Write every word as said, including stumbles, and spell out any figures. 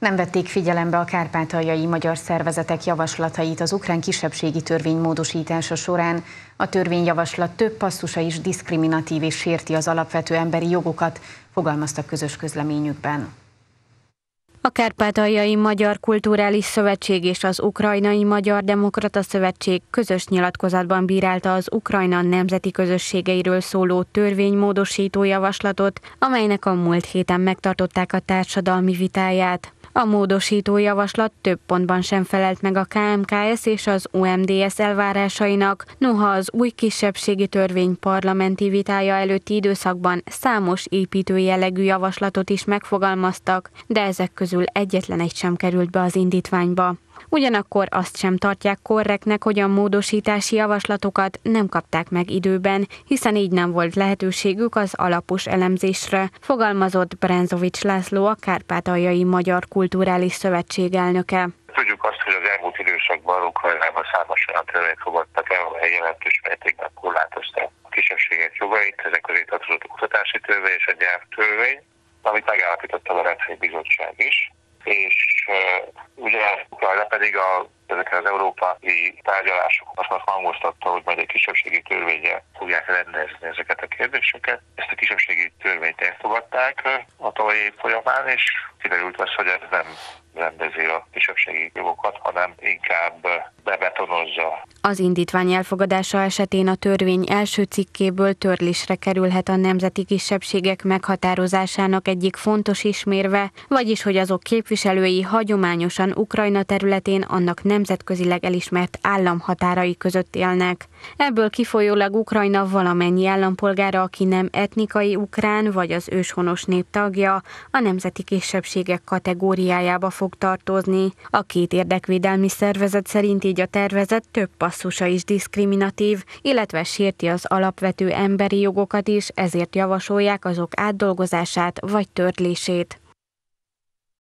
Nem vették figyelembe a kárpátaljai magyar szervezetek javaslatait az ukrán kisebbségi törvény módosítása során. A törvényjavaslat több passzusa is diszkriminatív és sérti az alapvető emberi jogokat, fogalmaztak közös közleményükben. A Kárpátaljai Magyar Kulturális Szövetség és az Ukrajnai Magyar Demokrata Szövetség közös nyilatkozatban bírálta az Ukrajna nemzeti közösségeiről szóló törvénymódosító javaslatot, amelynek a múlt héten megtartották a társadalmi vitáját. A módosító javaslat több pontban sem felelt meg a ká em ká es és az o em dé es elvárásainak, noha az új kisebbségi törvény parlamenti vitája előtti időszakban számos építő jellegű javaslatot is megfogalmaztak, de ezek közül egyetlen egy sem került be az indítványba. Ugyanakkor azt sem tartják korrektnek, hogy a módosítási javaslatokat nem kapták meg időben, hiszen így nem volt lehetőségük az alapos elemzésre, fogalmazott Bránzovics László, a Kárpátaljai Magyar Kulturális Szövetség elnöke. Tudjuk azt, hogy az elmúlt időszakban Ukrajnában számos olyan törvényt fogadtak el, amely jelentős mértékben korlátozták a kisebbségek jogait, ezek közé tartozott oktatási törvény és a nyelvtörvény, amit megállapított a Velencei Bizottság is. És uh, ugye Ukrajna pedig a, ezeken az európai tárgyalásokon azt hangoztatta, hogy majd egy kisebbségi törvénnyel fogják rendezni ezeket a kérdéseket. Ezt a kisebbségi törvényt elfogadták a tavalyi év folyamán, és kiderült az, hogy ez nem rendezi a kisebbségi jogokat, hanem inkább bebetonozza. Az indítvány elfogadása esetén a törvény első cikkéből törlésre kerülhet a nemzeti kisebbségek meghatározásának egyik fontos ismérve, vagyis hogy azok képviselői hagyományosan Ukrajna területén annak nemzetközileg elismert államhatárai között élnek. Ebből kifolyólag Ukrajna valamennyi állampolgára, aki nem etnikai ukrán vagy az őshonos nép tagja, a nemzeti kisebbségek kategóriájába fog tartozni. A két érdekvédelmi szervezet szerint így a tervezet több passzusa is diszkriminatív, illetve sérti az alapvető emberi jogokat is, ezért javasolják azok átdolgozását vagy törlését.